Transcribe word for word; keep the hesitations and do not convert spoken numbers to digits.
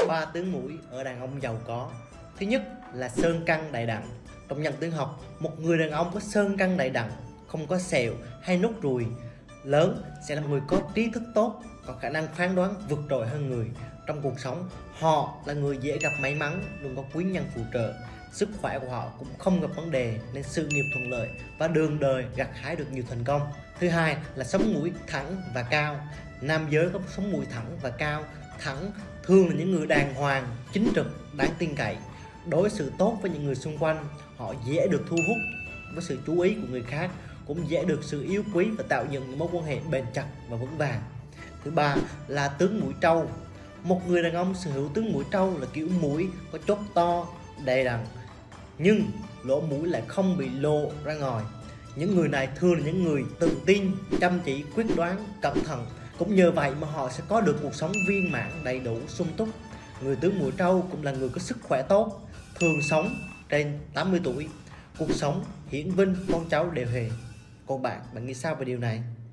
Ba tướng mũi ở đàn ông giàu có. Thứ nhất là sơn căn đại đẳng. Trong nhân tướng học, một người đàn ông có sơn căn đại đẳng, không có sẹo hay nốt ruồi lớn sẽ là một người có trí thức tốt, có khả năng phán đoán vượt trội hơn người. Trong cuộc sống, họ là người dễ gặp may mắn, luôn có quý nhân phù trợ. Sức khỏe của họ cũng không gặp vấn đề nên sự nghiệp thuận lợi và đường đời gặt hái được nhiều thành công. Thứ hai là sống mũi thẳng và cao. Nam giới có sống mũi thẳng và cao, thẳng thường là những người đàng hoàng, chính trực, đáng tin cậy. Đối xử tốt với những người xung quanh, họ dễ được thu hút với sự chú ý của người khác, cũng dễ được sự yêu quý và tạo dựng những mối quan hệ bền chặt và vững vàng. Thứ ba là tướng mũi trâu. Một người đàn ông sở hữu tướng mũi trâu là kiểu mũi có chốt to, đầy đặn, nhưng lỗ mũi lại không bị lộ ra ngoài. Những người này thường là những người tự tin, chăm chỉ, quyết đoán, cẩn thận. Cũng nhờ vậy mà họ sẽ có được cuộc sống viên mãn, đầy đủ, sung túc. Người tướng mũi trâu cũng là người có sức khỏe tốt, thường sống trên tám mươi tuổi. Cuộc sống hiển vinh, con cháu đều hề. Còn bạn, bạn nghĩ sao về điều này?